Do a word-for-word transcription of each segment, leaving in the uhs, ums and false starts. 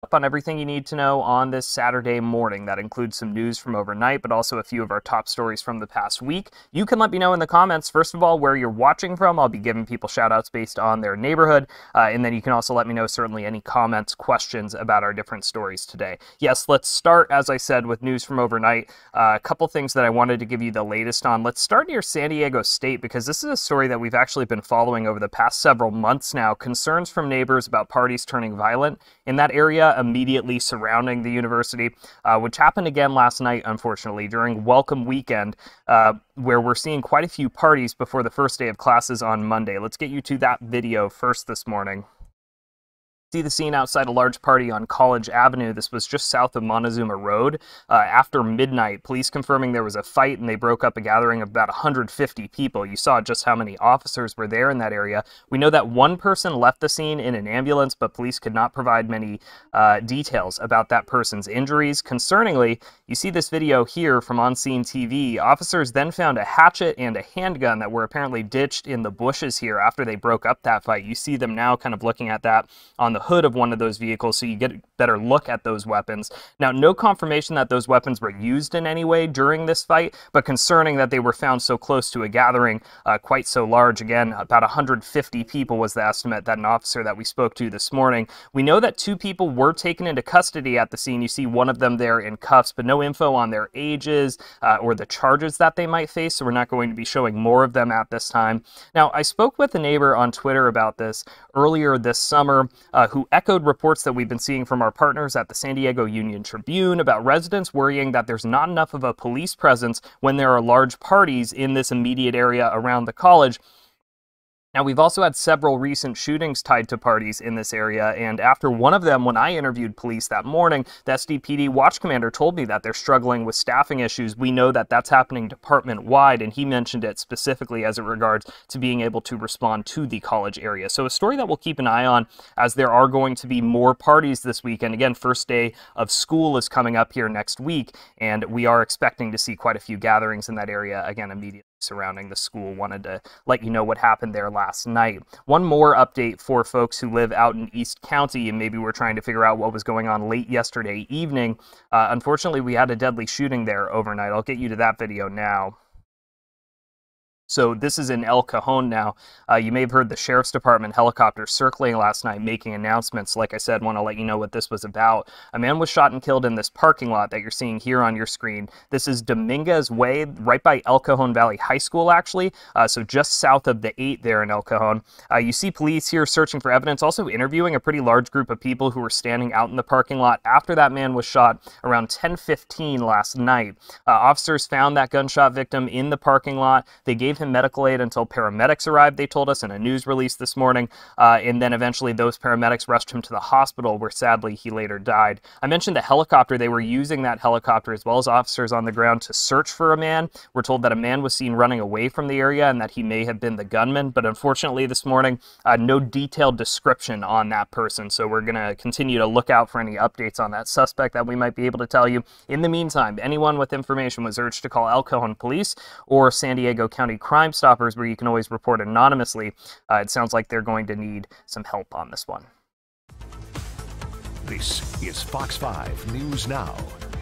up on everything you need to know on this Saturday morning. That includes some news from overnight, but also a few of our top stories from the past week. You can let me know in the comments, first of all, where you're watching from. I'll be giving people shout outs based on their neighborhood. Uh, and then you can also let me know certainly any comments, questions about our different stories today. Yes, let's start, as I said, with news from overnight. Uh, a couple things that I wanted to give you the latest on. Let's start near San Diego State, because this is a story that we've actually been following over the past several months now. Concerns from neighbors about parties turning violent in that area immediately surrounding the university, uh, which happened again last night, unfortunately, during Welcome Weekend, uh, where we're seeing quite a few parties before the first day of classes on Monday. Let's get you to that video first this morning. See the scene outside a large party on College Avenue. This was just south of Montezuma Road. Uh, after midnight, police confirming there was a fight and they broke up a gathering of about one hundred fifty people. You saw just how many officers were there in that area. We know that one person left the scene in an ambulance, but police could not provide many uh, details about that person's injuries. Concerningly, you see this video here from On Scene T V. Officers then found a hatchet and a handgun that were apparently ditched in the bushes here after they broke up that fight. You see them now kind of looking at that on the hood of one of those vehicles, so you get a better look at those weapons. Now, no confirmation that those weapons were used in any way during this fight, but concerning that they were found so close to a gathering uh, quite so large. Again, about one hundred fifty people was the estimate that an officer that we spoke to this morning. We know that two people were taken into custody at the scene. You see one of them there in cuffs, but no info on their ages uh, or the charges that they might face, so we're not going to be showing more of them at this time. Now, I spoke with a neighbor on Twitter about this earlier this summer, uh, who echoed reports that we've been seeing from our partners at the San Diego Union Tribune about residents worrying that there's not enough of a police presence when there are large parties in this immediate area around the college. Now, we've also had several recent shootings tied to parties in this area, and after one of them, when I interviewed police that morning, the S D P D watch commander told me that they're struggling with staffing issues. We know that that's happening department-wide, and he mentioned it specifically as it regards to being able to respond to the college area. So a story that we'll keep an eye on, as there are going to be more parties this weekend. Again, first day of school is coming up here next week, and we are expecting to see quite a few gatherings in that area, again, immediately surrounding the school. Wanted to let you know what happened there last night. One more update for folks who live out in East County and maybe were trying to figure out what was going on late yesterday evening. Uh, unfortunately, we had a deadly shooting there overnight. I'll get you to that video now. So this is in El Cajon now. Uh, you may have heard the Sheriff's Department helicopter circling last night making announcements. Like I said, want to let you know what this was about. A man was shot and killed in this parking lot that you're seeing here on your screen. This is Dominguez Way, right by El Cajon Valley High School, actually. Uh, so just south of the eight there in El Cajon. Uh, you see police here searching for evidence, also interviewing a pretty large group of people who were standing out in the parking lot after that man was shot around ten fifteen last night. Uh, officers found that gunshot victim in the parking lot. They gave him medical aid until paramedics arrived, they told us in a news release this morning, uh, and then eventually those paramedics rushed him to the hospital, where sadly he later died. I mentioned the helicopter. They were using that helicopter as well as officers on the ground to search for a man. We're told that a man was seen running away from the area and that he may have been the gunman, but unfortunately this morning, uh, no detailed description on that person, so we're going to continue to look out for any updates on that suspect that we might be able to tell you. In the meantime, anyone with information was urged to call El Cajon Police or San Diego County Crime Stoppers, where you can always report anonymously. Uh, it sounds like they're going to need some help on this one. This is Fox five News Now.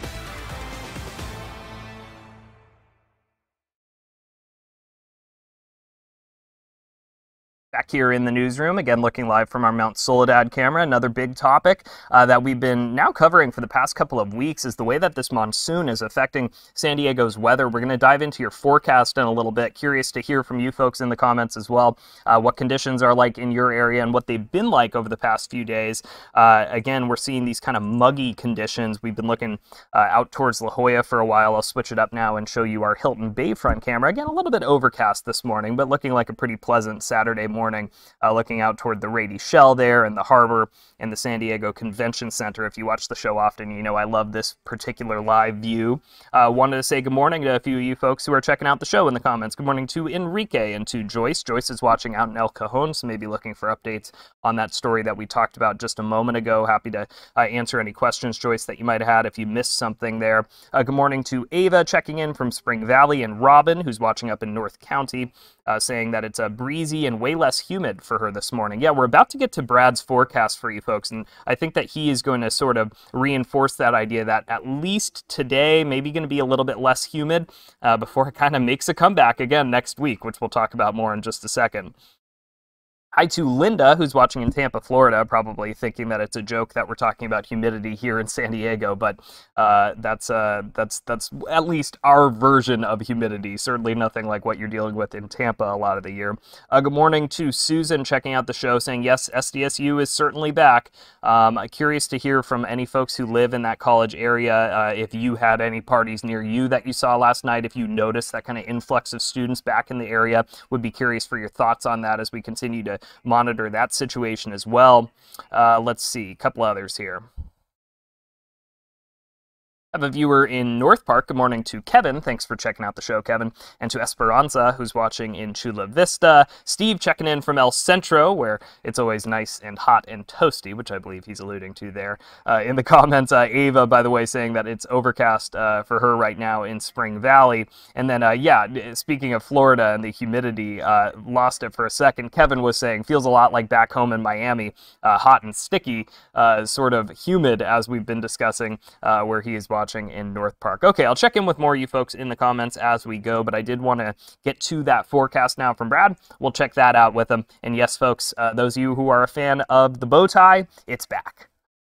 Back here in the newsroom, again looking live from our Mount Soledad camera. Another big topic uh, that we've been now covering for the past couple of weeks is the way that this monsoon is affecting San Diego's weather. We're going to dive into your forecast in a little bit. Curious to hear from you folks in the comments as well, uh, what conditions are like in your area and what they've been like over the past few days. Uh, again, we're seeing these kind of muggy conditions. We've been looking uh, out towards La Jolla for a while. I'll switch it up now and show you our Hilton Bayfront camera. Again, a little bit overcast this morning, but looking like a pretty pleasant Saturday morning. morning, uh, looking out toward the Rady Shell there and the harbor and the San Diego Convention Center. If you watch the show often, you know I love this particular live view. Uh, wanted to say good morning to a few of you folks who are checking out the show in the comments. Good morning to Enrique and to Joyce. Joyce is watching out in El Cajon, so maybe looking for updates on that story that we talked about just a moment ago. Happy to uh, answer any questions, Joyce, that you might have had if you missed something there. Uh, good morning to Ava checking in from Spring Valley, and Robin, who's watching up in North County. uh, saying that it's a breezy and way less humid for her this morning. Yeah, we're about to get to Brad's forecast for you folks, and I think that he is going to sort of reinforce that idea that at least today, maybe going to be a little bit less humid uh, before it kind of makes a comeback again next week, which we'll talk about more in just a second. Hi to Linda, who's watching in Tampa, Florida, probably thinking that it's a joke that we're talking about humidity here in San Diego, but uh, that's uh, that's that's at least our version of humidity. Certainly nothing like what you're dealing with in Tampa a lot of the year. Uh, good morning to Susan, checking out the show, saying, yes, S D S U is certainly back. Um, I'm curious to hear from any folks who live in that college area, uh, if you had any parties near you that you saw last night, if you noticed that kind of influx of students back in the area. Would be curious for your thoughts on that as we continue to monitor that situation as well. Uh, let's see, a couple others here. I have a viewer in North Park. Good morning to Kevin. Thanks for checking out the show, Kevin. And to Esperanza, who's watching in Chula Vista. Steve checking in from El Centro, where it's always nice and hot and toasty, which I believe he's alluding to there. Uh, in the comments, uh, Ava, by the way, saying that it's overcast uh, for her right now in Spring Valley. And then, uh, yeah, speaking of Florida and the humidity, uh, lost it for a second. Kevin was saying, feels a lot like back home in Miami, uh, hot and sticky, uh, sort of humid, as we've been discussing, uh, where he is watching watching in North Park. Okay, I'll check in with more of you folks in the comments as we go, but I did want to get to that forecast now from Brad. We'll check that out with him. And yes, folks, uh, those of you who are a fan of the bow tie, it's back.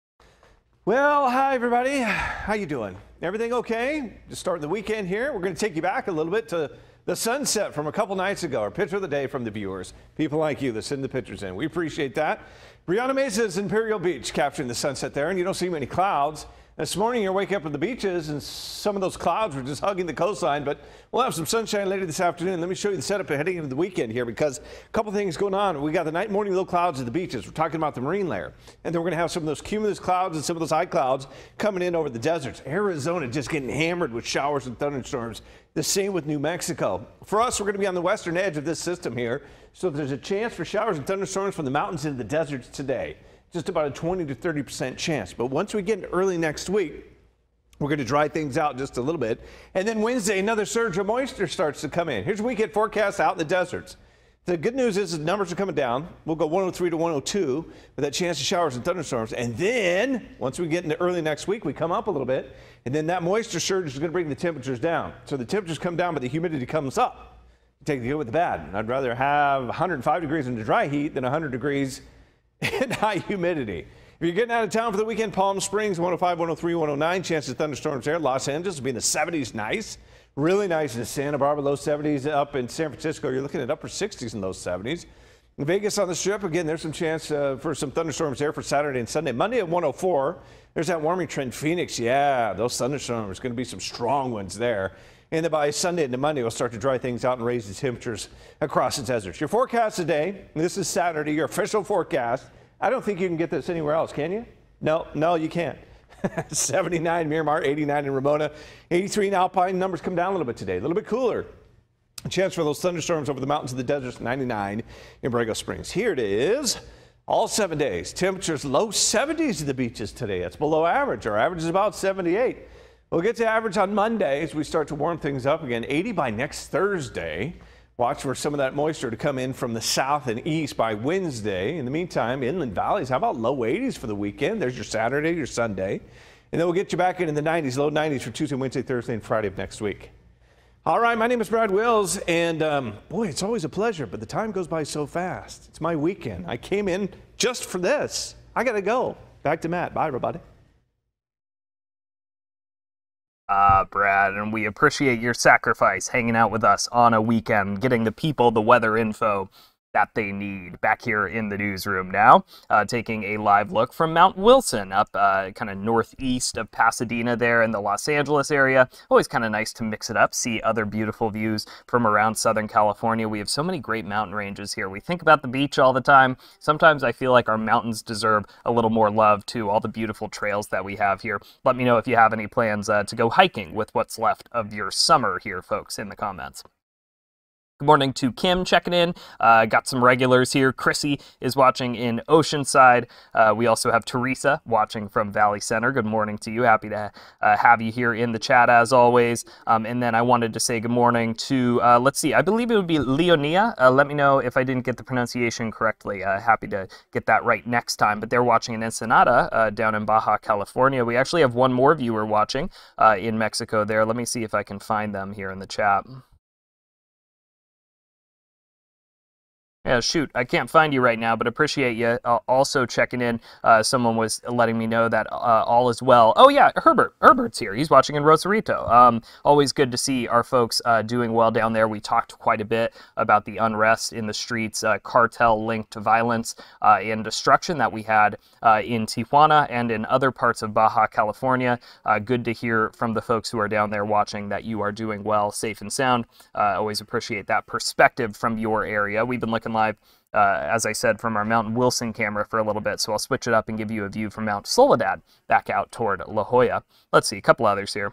Well, hi everybody. How you doing? Everything okay? Just starting the weekend here. We're going to take you back a little bit to the sunset from a couple nights ago. Our picture of the day from the viewers, people like you that send the pictures in. We appreciate that. Brianna Mesa's Imperial Beach capturing the sunset there, and you don't see many clouds. This morning, you're waking up at the beaches, and some of those clouds were just hugging the coastline, but we'll have some sunshine later this afternoon. Let me show you the setup heading into the weekend here, because a couple things going on. We got the night morning low clouds at the beaches. We're talking about the marine layer, and then we're going to have some of those cumulus clouds and some of those high clouds coming in over the deserts. Arizona just getting hammered with showers and thunderstorms. The same with New Mexico. For us, we're going to be on the western edge of this system here, so there's a chance for showers and thunderstorms from the mountains into the deserts today. Just about a twenty to thirty percent chance. But once we get into early next week, we're going to dry things out just a little bit. And then Wednesday, another surge of moisture starts to come in. Here's your weekend forecast out in the deserts. The good news is the numbers are coming down. We'll go one oh three to one oh two with that chance of showers and thunderstorms. And then once we get into early next week, we come up a little bit. And then that moisture surge is going to bring the temperatures down. So the temperatures come down, but the humidity comes up. You take the good with the bad. I'd rather have one hundred five degrees in the dry heat than one hundred degrees and high humidity. If you're getting out of town for the weekend, Palm Springs, one oh five, one oh three, one oh nine, chances of thunderstorms there. Los Angeles will be in the seventies, nice. Really nice in Santa Barbara, low seventies. Up in San Francisco, you're looking at upper sixties in those seventies. In Vegas on the Strip, again, there's some chance uh, for some thunderstorms there for Saturday and Sunday. Monday at one oh four, there's that warming trend. Phoenix, yeah, those thunderstorms, going to be some strong ones there. And then by Sunday into Monday, we'll start to dry things out and raise the temperatures across the deserts. Your forecast today, this is Saturday, your official forecast. I don't think you can get this anywhere else, can you? No, no, you can't. seventy-nine Miramar, eighty-nine in Ramona, eighty-three in Alpine. Numbers come down a little bit today, a little bit cooler. A chance for those thunderstorms over the mountains of the deserts, ninety-nine in Borrego Springs. Here it is. All seven days. Temperatures low seventies at the beaches today. That's below average. Our average is about seventy-eight. We'll get to average on Monday as we start to warm things up again. eighty by next Thursday. Watch for some of that moisture to come in from the south and east by Wednesday. In the meantime, inland valleys, how about low eighties for the weekend? There's your Saturday, your Sunday. And then we'll get you back into the nineties, low nineties for Tuesday, Wednesday, Thursday, and Friday of next week. All right, my name is Brad Wills, and um, boy, it's always a pleasure, but the time goes by so fast. It's my weekend. I came in just for this. I got to go. Back to Matt. Bye, everybody. Ah, uh, Brad, and we appreciate your sacrifice hanging out with us on a weekend, getting the people the weather info that they need. Back here in the newsroom now, uh, taking a live look from Mount Wilson up uh, kind of northeast of Pasadena there in the Los Angeles area. Always kind of nice to mix it up, see other beautiful views from around Southern California. We have so many great mountain ranges here. We think about the beach all the time. Sometimes I feel like our mountains deserve a little more love too, all the beautiful trails that we have here. Let me know if you have any plans uh, to go hiking with what's left of your summer here, folks, in the comments. Good morning to Kim checking in. Uh, got some regulars here. Chrissy is watching in Oceanside. Uh, we also have Teresa watching from Valley Center. Good morning to you. Happy to uh, have you here in the chat as always. Um, and then I wanted to say good morning to, uh, let's see, I believe it would be Leonia. Uh, let me know if I didn't get the pronunciation correctly. Uh, happy to get that right next time. But they're watching in Ensenada uh, down in Baja California. We actually have one more viewer watching uh, in Mexico there. Let me see if I can find them here in the chat. Yeah, shoot, I can't find you right now, but appreciate you uh, also checking in. Uh, someone was letting me know that uh, all is well. Oh yeah, Herbert. Herbert's here. He's watching in Rosarito. Um, always good to see our folks uh, doing well down there. We talked quite a bit about the unrest in the streets, uh, cartel-linked violence uh, and destruction that we had uh, in Tijuana and in other parts of Baja California. Uh, good to hear from the folks who are down there watching that you are doing well, safe and sound. Uh, always appreciate that perspective from your area. We've been looking live, uh, as I said, from our Mount Wilson camera for a little bit, so I'll switch it up and give you a view from Mount Soledad back out toward La Jolla. Let's see, a couple others here.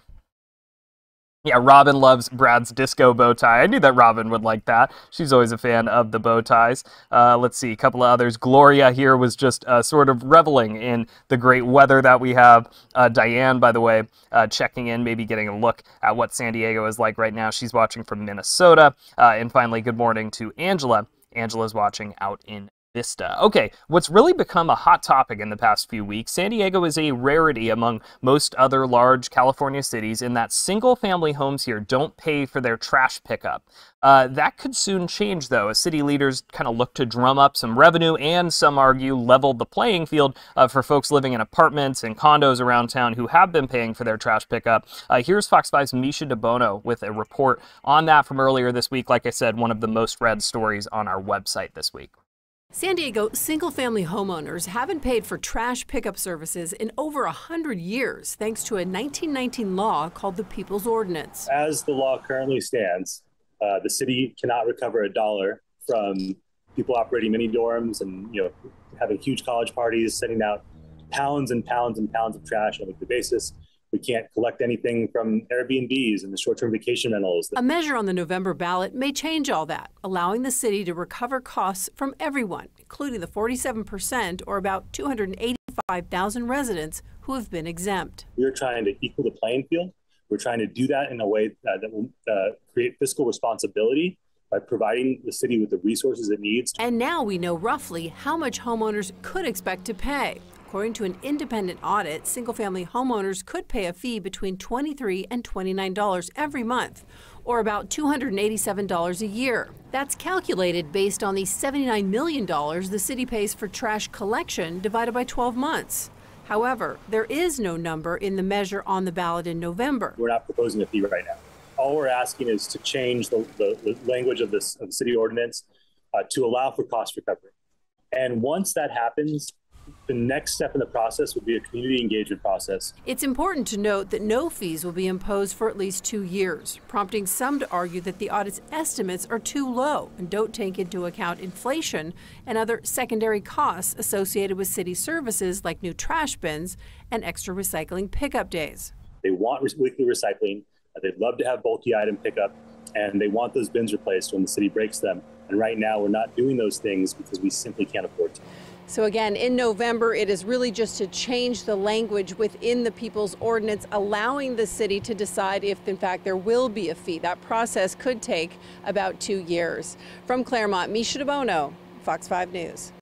Yeah, Robin loves Brad's disco bow tie. I knew that Robin would like that. She's always a fan of the bow ties. Uh, let's see, a couple of others. Gloria here was just uh, sort of reveling in the great weather that we have. Uh, Diane, by the way, uh, checking in, maybe getting a look at what San Diego is like right now. She's watching from Minnesota. Uh, and finally, good morning to Angela. Angela's watching out in Vista. Okay, what's really become a hot topic in the past few weeks, San Diego is a rarity among most other large California cities in that single-family homes here don't pay for their trash pickup. Uh, that could soon change, though, as city leaders kind of look to drum up some revenue and, some argue, level the playing field uh, for folks living in apartments and condos around town who have been paying for their trash pickup. Uh, here's Fox five's Misha DeBono with a report on that from earlier this week. Like I said, one of the most read stories on our website this week. San Diego single-family homeowners haven't paid for trash pickup services in over a hundred years, thanks to a nineteen nineteen law called the People's Ordinance. As the law currently stands, uh, the city cannot recover a dollar from people operating mini dorms and, you know, having huge college parties, sending out pounds and pounds and pounds of trash on a weekly basis. We can't collect anything from Airbnbs and the short-term vacation rentals. A measure on the November ballot may change all that, allowing the city to recover costs from everyone, including the forty-seven percent or about two hundred eighty-five thousand residents who have been exempt. We're trying to equal the playing field. We're trying to do that in a way uh, that will uh, create fiscal responsibility by providing the city with the resources it needs. And now we know roughly how much homeowners could expect to pay. According to an independent audit, single-family homeowners could pay a fee between twenty-three dollars and twenty-nine dollars every month, or about two hundred eighty-seven dollars a year. That's calculated based on the seventy-nine million dollars the city pays for trash collection divided by twelve months. However, there is no number in the measure on the ballot in November. We're not proposing a fee right now. All we're asking is to change the, the, the language of, this, of the city ordinance uh, to allow for cost recovery. And once that happens, the next step in the process would be a community engagement process. It's important to note that no fees will be imposed for at least two years, prompting some to argue that the audit's estimates are too low and don't take into account inflation and other secondary costs associated with city services like new trash bins and extra recycling pickup days. They want weekly recycling. They'd love to have bulky item pickup, and they want those bins replaced when the city breaks them. And right now, we're not doing those things because we simply can't afford to. So again, in November, it is really just to change the language within the People's Ordinance, allowing the city to decide if, in fact, there will be a fee. That process could take about two years. From Claremont, Misha DeBono, Fox five News.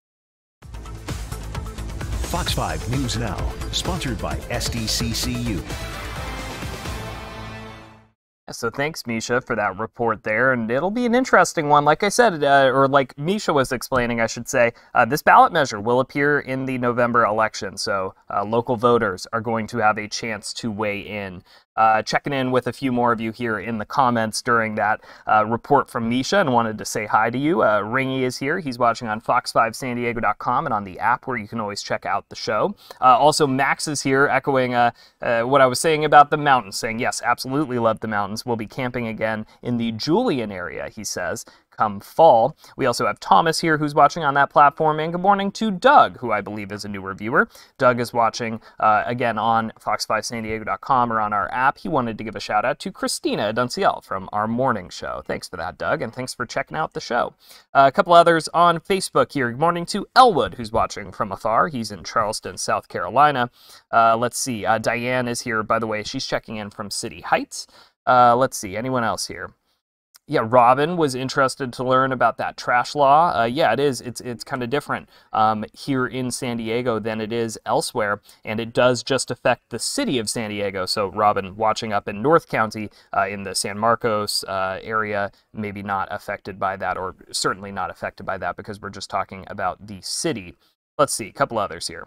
Fox five News Now, sponsored by S D C C U. So thanks, Misha, for that report there, and it'll be an interesting one. Like I said, uh, or like Misha was explaining, I should say, uh, this ballot measure will appear in the November election, so uh, local voters are going to have a chance to weigh in. Uh, checking in with a few more of you here in the comments during that uh, report from Misha, and wanted to say hi to you. Uh, Ringy is here. He's watching on fox five san diego dot com and on the app where you can always check out the show. Uh, also, Max is here echoing uh, uh, what I was saying about the mountains, saying, yes, absolutely love the mountains. We'll be camping again in the Julian area, he says, come fall. We also have Thomas here who's watching on that platform, and good morning to Doug, who I believe is a newer viewer. Doug is watching, uh, again, on fox five san diego dot com or on our app. He wanted to give a shout out to Christina Dunciel from our morning show. Thanks for that, Doug, and thanks for checking out the show. Uh, a couple others on Facebook here. Good morning to Elwood, who's watching from afar. He's in Charleston, South Carolina. Uh, let's see. Uh, Diane is here, by the way. She's checking in from City Heights. Uh, let's see. Anyone else here? Yeah, Robin was interested to learn about that trash law. Uh, yeah, it is. It's it's kind of different um, here in San Diego than it is elsewhere, and it does just affect the city of San Diego. So Robin, watching up in North County, uh, in the San Marcos uh, area, maybe not affected by that, or certainly not affected by that, because we're just talking about the city. Let's see, a couple others here.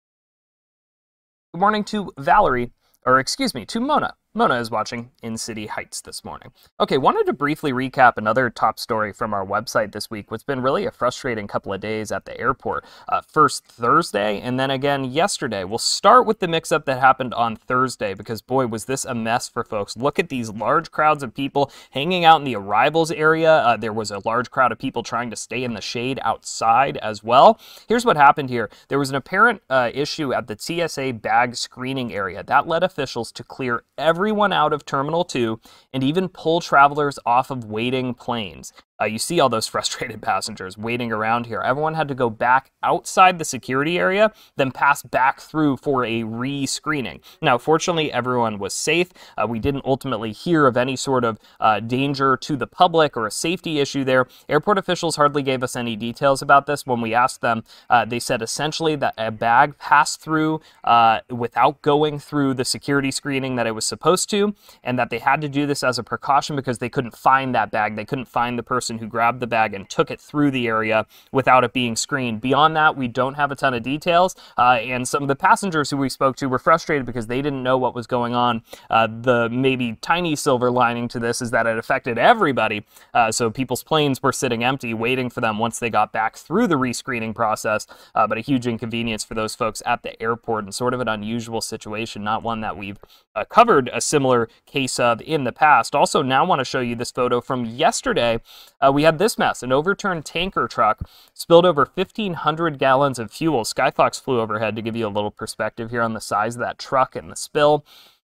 Good morning to Valerie, or excuse me, to Mona. Mona is watching in City Heights this morning. Okay, wanted to briefly recap another top story from our website this week, what's been really a frustrating couple of days at the airport. Uh, first Thursday, and then again yesterday. We'll start with the mix-up that happened on Thursday, because boy, was this a mess for folks. Look at these large crowds of people hanging out in the arrivals area. Uh, there was a large crowd of people trying to stay in the shade outside as well. Here's what happened here. There was an apparent uh, issue at the T S A bag screening area. That led officials to clear every everyone out of Terminal two and even pull travelers off of waiting planes. Uh, you see all those frustrated passengers waiting around here. Everyone had to go back outside the security area, then pass back through for a re-screening. Now, fortunately, everyone was safe. Uh, we didn't ultimately hear of any sort of uh, danger to the public or a safety issue there. Airport officials hardly gave us any details about this. When we asked them, uh, they said essentially that a bag passed through uh, without going through the security screening that it was supposed to, and that they had to do this as a precaution because they couldn't find that bag. They couldn't find the person who grabbed the bag and took it through the area without it being screened. Beyond that, we don't have a ton of details, uh, and some of the passengers who we spoke to were frustrated because they didn't know what was going on. Uh, the maybe tiny silver lining to this is that it affected everybody, uh, so people's planes were sitting empty waiting for them once they got back through the rescreening process, uh, but a huge inconvenience for those folks at the airport, and sort of an unusual situation, not one that we've uh, covered a similar case of in the past. Also, now want to show you this photo from yesterday. Uh, we had this mess. An overturned tanker truck spilled over fifteen hundred gallons of fuel. Skyfox flew overhead to give you a little perspective here on the size of that truck and the spill.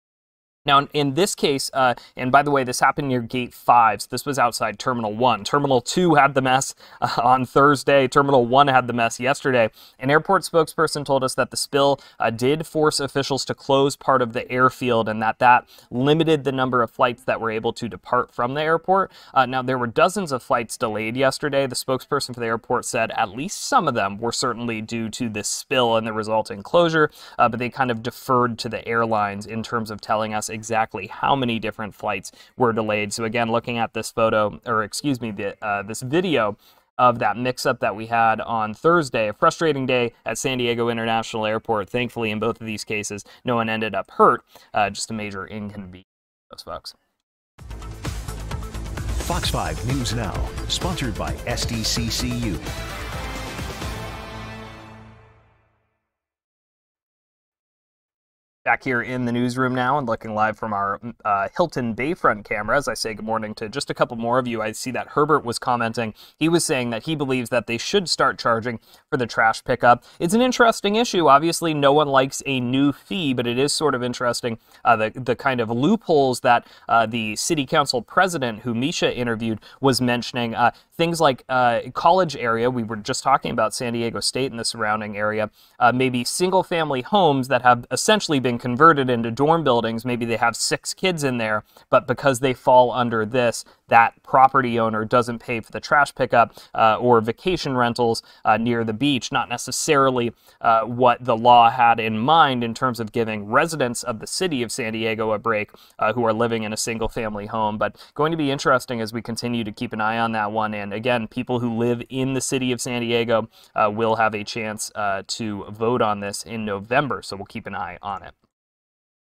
Now, in this case, uh, and by the way, this happened near Gate five, so this was outside Terminal one. Terminal two had the mess uh, on Thursday. Terminal one had the mess yesterday. An airport spokesperson told us that the spill uh, did force officials to close part of the airfield, and that that limited the number of flights that were able to depart from the airport. Uh, now, there were dozens of flights delayed yesterday. The spokesperson for the airport said at least some of them were certainly due to this spill and the resulting closure, uh, but they kind of deferred to the airlines in terms of telling us exactly how many different flights were delayed. So again, looking at this photo, or excuse me, the, uh, this video of that mix-up that we had on Thursday, a frustrating day at San Diego International Airport. Thankfully, in both of these cases, no one ended up hurt, uh, just a major inconvenience for those folks. Fox five News Now, sponsored by S D C C U. Back here in the newsroom now and looking live from our uh, Hilton Bayfront camera. As I say good morning to just a couple more of you, I see that Herbert was commenting. He was saying that he believes that they should start charging for the trash pickup. It's an interesting issue. Obviously, no one likes a new fee, but it is sort of interesting uh, the, the kind of loopholes that uh, the city council president, who Misha interviewed, was mentioning. Uh, things like uh, college area, we were just talking about San Diego State and the surrounding area, uh, maybe single-family homes that have essentially been converted into dorm buildings. Maybe they have six kids in there, but because they fall under this, that property owner doesn't pay for the trash pickup, uh, or vacation rentals uh, near the beach. Not necessarily uh, what the law had in mind in terms of giving residents of the city of San Diego a break uh, who are living in a single family home. But going to be interesting as we continue to keep an eye on that one. And again, people who live in the city of San Diego uh, will have a chance uh, to vote on this in November, so we'll keep an eye on it.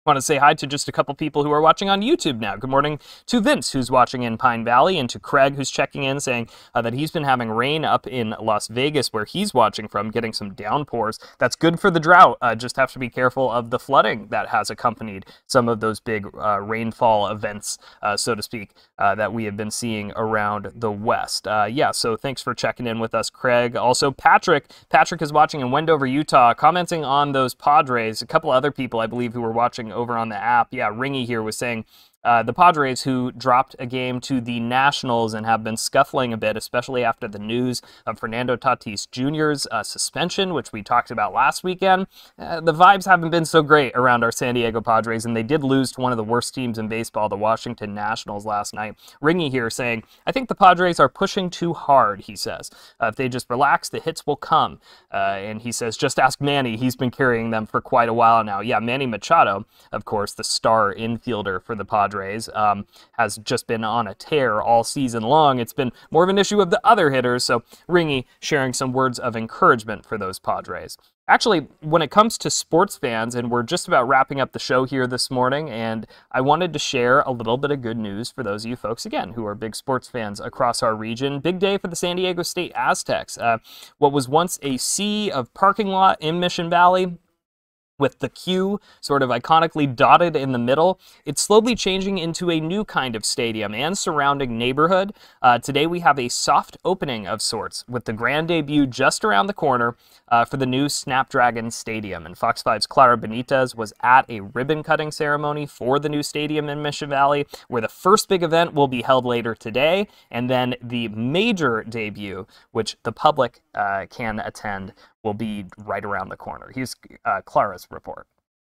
Want to say hi to just a couple people who are watching on YouTube now. Good morning to Vince, who's watching in Pine Valley, and to Craig, who's checking in, saying uh, that he's been having rain up in Las Vegas, where he's watching from, getting some downpours. That's good for the drought. Uh, just have to be careful of the flooding that has accompanied some of those big uh, rainfall events, uh, so to speak, uh, that we have been seeing around the West. Uh, yeah, so thanks for checking in with us, Craig. Also, Patrick. Patrick is watching in Wendover, Utah, commenting on those Padres. A couple other people, I believe, who were watching over on the app. Yeah, Ringy here was saying uh, the Padres, who dropped a game to the Nationals and have been scuffling a bit, especially after the news of Fernando Tatis Junior's uh, suspension, which we talked about last weekend. Uh, the vibes haven't been so great around our San Diego Padres, and they did lose to one of the worst teams in baseball, the Washington Nationals, last night. Ringy here saying, I think the Padres are pushing too hard, he says. Uh, if they just relax, the hits will come. Uh, and he says, just ask Manny. He's been carrying them for quite a while now. Yeah, Manny Machado, of course, the star infielder for the Padres, um, has just been on a tear all season long. It's been more of an issue of the other hitters, so Ringy sharing some words of encouragement for those Padres. Actually, when it comes to sports fans, and we're just about wrapping up the show here this morning, and I wanted to share a little bit of good news for those of you folks, again, who are big sports fans across our region. Big day for the San Diego State Aztecs. Uh, what was once a sea of parking lot in Mission Valley, with the Q sort of iconically dotted in the middle, it's slowly changing into a new kind of stadium and surrounding neighborhood. Uh, today we have a soft opening of sorts with the grand debut just around the corner uh, for the new Snapdragon Stadium. And Fox five's Clara Benitez was at a ribbon-cutting ceremony for the new stadium in Mission Valley, where the first big event will be held later today, and then the major debut, which the public uh, can attend, will be right around the corner. Here's uh, Clara's report.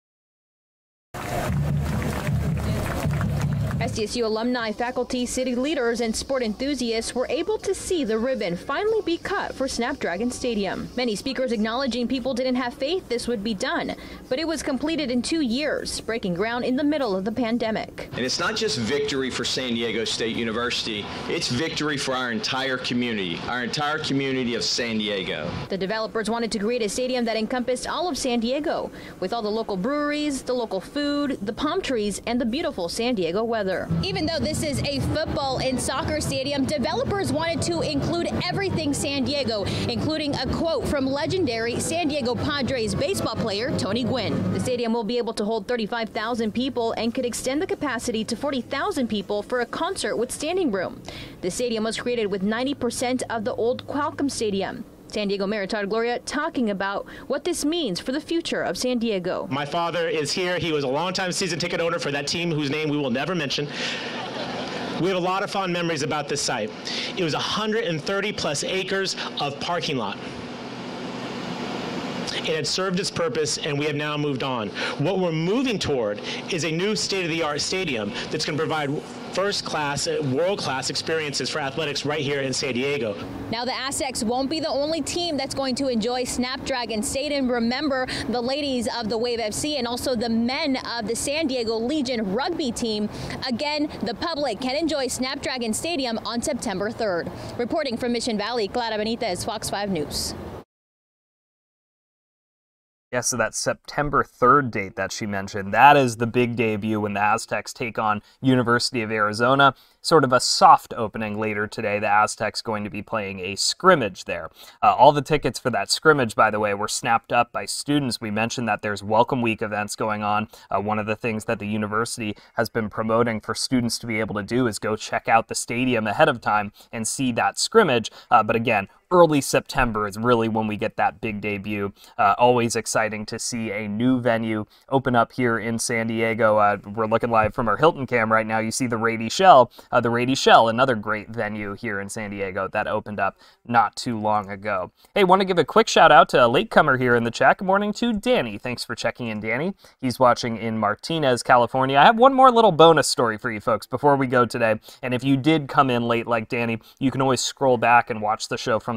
S D S U alumni, faculty, city leaders, and sport enthusiasts were able to see the ribbon finally be cut for Snapdragon Stadium. Many speakers acknowledging people didn't have faith this would be done, but it was completed in two years, breaking ground in the middle of the pandemic. And it's not just victory for San Diego State University, it's victory for our entire community, our entire community of San Diego. The developers wanted to create a stadium that encompassed all of San Diego, with all the local breweries, the local food, the palm trees, and the beautiful San Diego weather. Even though this is a football and soccer stadium, developers wanted to include everything San Diego, including a quote from legendary San Diego Padres baseball player Tony Gwynn. The stadium will be able to hold thirty-five thousand people and could extend the capacity to forty thousand people for a concert with standing room. The stadium was created with ninety percent of the old Qualcomm Stadium. San Diego Mayor Todd Gloria talking about what this means for the future of San Diego. My father is here. He was a longtime season ticket owner for that team whose name we will never mention. We have a lot of fond memories about this site. It was one hundred thirty plus acres of parking lot. It had served its purpose, and we have now moved on. What we're moving toward is a new state-of-the-art stadium that's going to provide first-class, world-class experiences for athletics right here in San Diego. Now, the Aztecs won't be the only team that's going to enjoy Snapdragon Stadium. Remember, the ladies of the Wave F C and also the men of the San Diego Legion rugby team. Again, the public can enjoy Snapdragon Stadium on September third. Reporting from Mission Valley, Clara Benitez, Fox five News. Yeah, so that September third date that she mentioned, that is the big debut when the Aztecs take on University of Arizona. Sort of a soft opening later today. The Aztecs going to be playing a scrimmage there. Uh, all the tickets for that scrimmage, by the way, were snapped up by students. We mentioned that there's Welcome Week events going on. Uh, one of the things that the university has been promoting for students to be able to do is go check out the stadium ahead of time and see that scrimmage. Uh, but again, early September is really when we get that big debut. Uh, always exciting to see a new venue open up here in San Diego. Uh, we're looking live from our Hilton cam right now. You see the Rady Shell. Uh, the Rady Shell, another great venue here in San Diego that opened up not too long ago. Hey, want to give a quick shout out to a latecomer here in the chat. Good morning to Danny. Thanks for checking in, Danny. He's watching in Martinez, California. I have one more little bonus story for you folks before we go today. And if you did come in late like Danny, you can always scroll back and watch the show from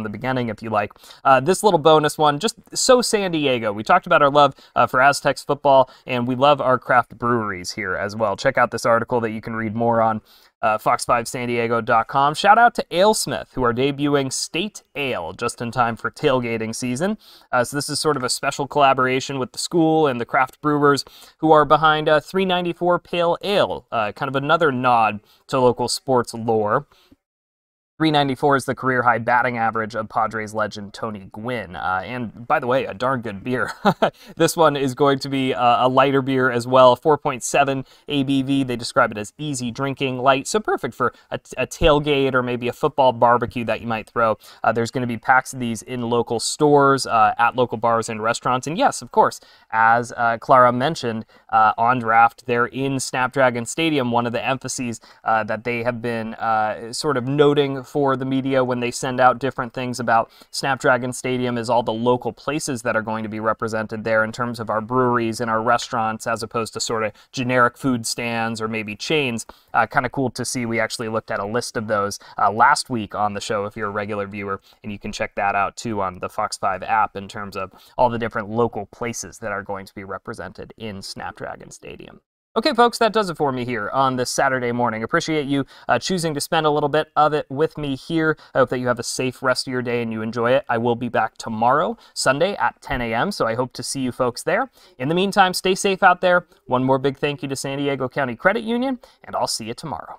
from the beginning if you like. Uh, this little bonus one, just so San Diego. We talked about our love uh, for Aztecs football, and we love our craft breweries here as well. Check out this article that you can read more on Uh, fox five san diego dot com. Shout out to AleSmith, who are debuting State Ale just in time for tailgating season. Uh, so this is sort of a special collaboration with the school and the craft brewers who are behind uh, three ninety-four Pale Ale, uh, kind of another nod to local sports lore. three ninety-four is the career-high batting average of Padres legend Tony Gwynn. Uh, and, by the way, a darn good beer. This one is going to be uh, a lighter beer as well, four point seven A B V. They describe it as easy drinking, light, so perfect for a, a tailgate or maybe a football barbecue that you might throw. Uh, there's going to be packs of these in local stores, uh, at local bars and restaurants. And, yes, of course, as uh, Clara mentioned, uh, on draft, they're in Snapdragon Stadium, one of the emphases uh, that they have been uh, sort of noting for the media when they send out different things about Snapdragon Stadium is all the local places that are going to be represented there in terms of our breweries and our restaurants, as opposed to sort of generic food stands or maybe chains. Uh, kind of cool to see. We actually looked at a list of those uh, last week on the show if you're a regular viewer, and you can check that out too on the Fox five app in terms of all the different local places that are going to be represented in Snapdragon Stadium. Okay, folks, that does it for me here on this Saturday morning. Appreciate you uh, choosing to spend a little bit of it with me here. I hope that you have a safe rest of your day and you enjoy it. I will be back tomorrow, Sunday at ten A M, so I hope to see you folks there. In the meantime, stay safe out there. One more big thank you to San Diego County Credit Union, and I'll see you tomorrow.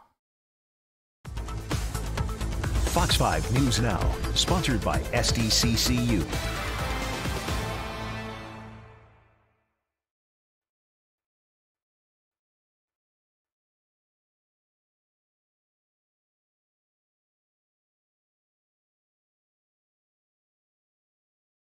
Fox five News Now, sponsored by S D C C U.